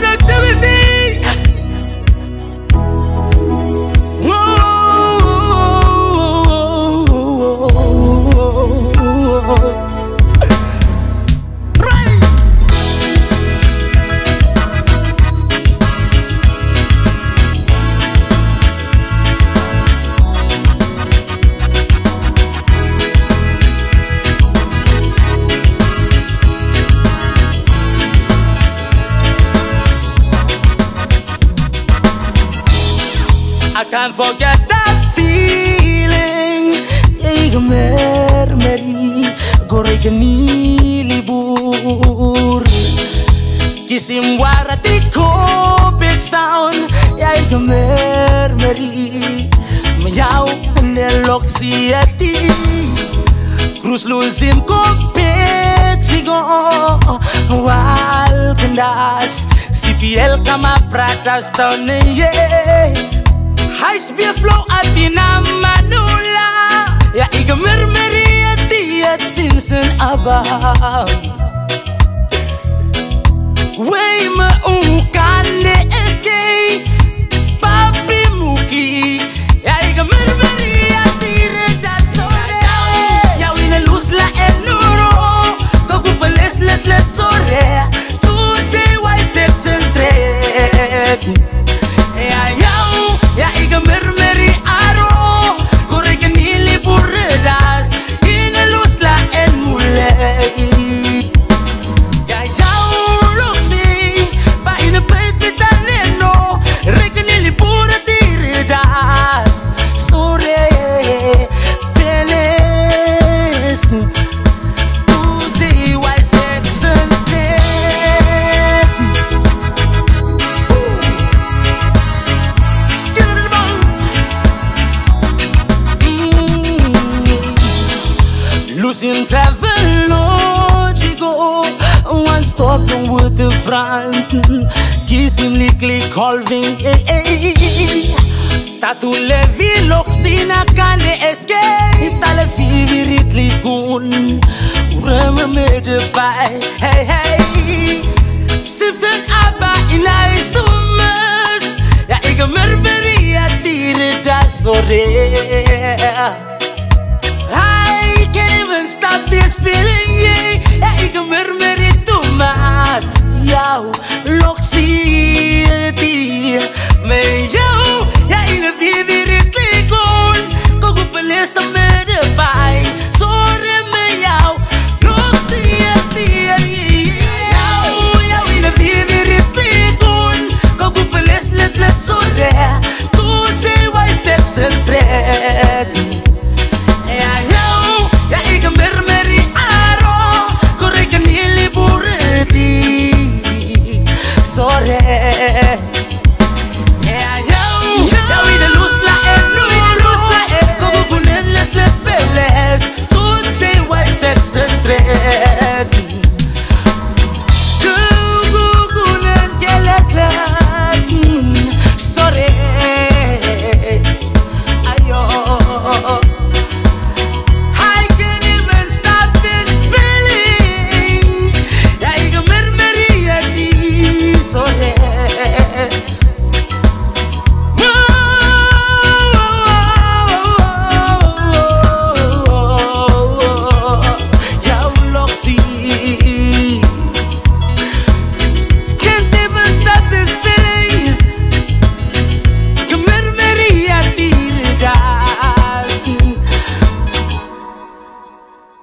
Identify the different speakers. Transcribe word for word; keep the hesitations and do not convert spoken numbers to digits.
Speaker 1: productivity. I can't forget that feeling. Ik mermeri gorek ni libur. Kisim warati kopik down. Ik mermeri meow ne Locksie ati. Cruz luzim kopik sigo wal kendas. C P L kama pratas down yeah. High speed flow at Manula. Ja, ik murmureer het die het Simpson abang. Wey me ukande eke papi muki. Ja, ik murmureer het die reda sore. Ja, we ne luz la enuro. Koku peles let let sore. Toetje wai seks en strek. Ja, ja. Ja, ik murmuri aro, korek nili burdas, in lusla en mulei. Ja, jou Locksie, ba in pete daneno, rek nili burdas, sore penes, uji wai sexen strep. Losing travel, Lord, you go one stop with the front. Kiss him lickly calving, eh, eh. Tatu levi Locksie na kane escape. Tale viviritli kun, remember me the pie, hey, hey. Simpson abba in ice to mess. Ja, ik murmureer het die reda sore. Stop this feeling, yeah. Ja, ik murmureer too much. Jou, Locksie, die met jou. Ja, in de vier weer het leek on. Koku peles